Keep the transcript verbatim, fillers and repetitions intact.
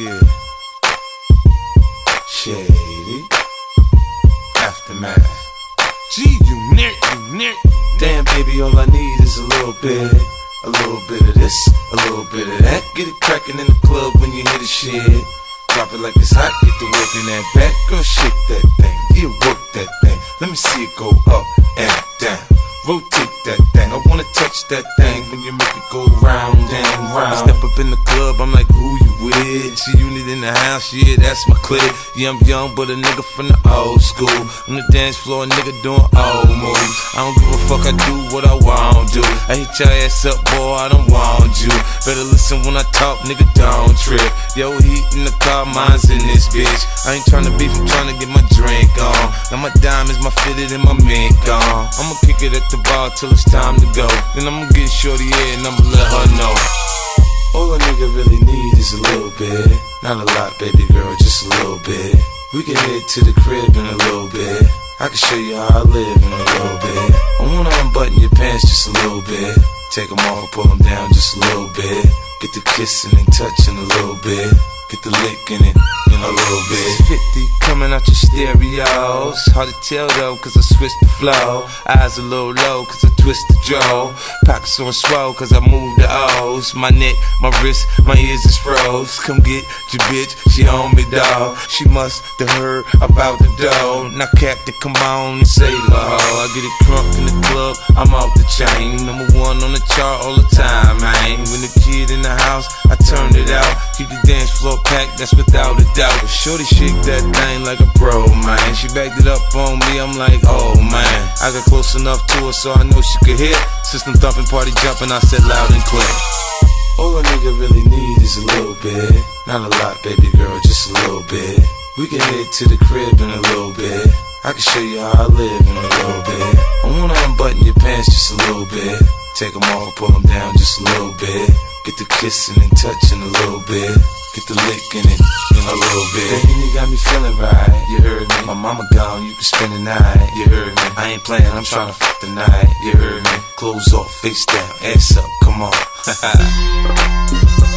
Yeah. Shady. Aftermath. Gee, you near, you near. Damn, baby, all I need is a little bit. A little bit of this, a little bit of that. Get it crackin' in the club when you hear the shit. Drop it like it's hot, get the work in that back. Girl, shake that thing, yeah, work that thing. Let me see it go up and down. Rotate that thing, I wanna touch that thing when you make it go round and round. I step up in the club, I'm like, who you with? She unit in the house, yeah, that's my clique. Yeah, I'm young, but a nigga from the old school. On the dance floor, a nigga doing old moves. I don't give a fuck, I do what I want to. I hit your ass up, boy, I don't want you. Better listen when I talk, nigga, don't trip. Yo, heat in the car, mine's in this bitch. I ain't tryna beef, I'm tryna get my drink on. Now my diamonds, my fitted, and my mink on. I'ma kick it at the bar till it's time to go. Then I'ma get shorty here and I'ma let her know. All a nigga really need is a little bit. Not a lot, baby girl, just a little bit. We can head to the crib in a little bit. I can show you how I live in a little bit. I wanna unbutton your pants just a little bit. Take them off and pull them down just a little bit. Get the kissing and touching a little bit. Get the licking it in a little bit. fifty coming out your stereos. Hard to tell though, cause I switched the flow. Eyes a little low, cause I twist the jaw. Pockets on swole, cause I move the O's. My neck, my wrist, my ears is froze. Come get your bitch, she on me, dawg. She must have heard about the dough. Now Captain, come on and say la ho. I get it crunk in the club, I'm off the chain. Number one on the chart all the time, man. When the kid in the house, I turned it out. Keep the dance floor packed, that's without a doubt. Shorty shake that thing like a pro, man. She backed it up on me, I'm like, oh man. I got close enough to her so I know she could hear. System thumping, party jumping, I said loud and clear. All a nigga really need is a little bit. Not a lot, baby girl, just a little bit. We can head to the crib in a little bit. I can show you how I live in a little bit. I wanna unbutton your pants just a little bit. Take them off, pull them down just a little bit. Get the kissing and touching a little bit. Get the licking it in a little bit. Then you got me feeling right, you heard me. My mama gone, you can spend the night, you heard me. I ain't playing, I'm trying to fuck the night, you heard me. Clothes off, face down, ass up, come on.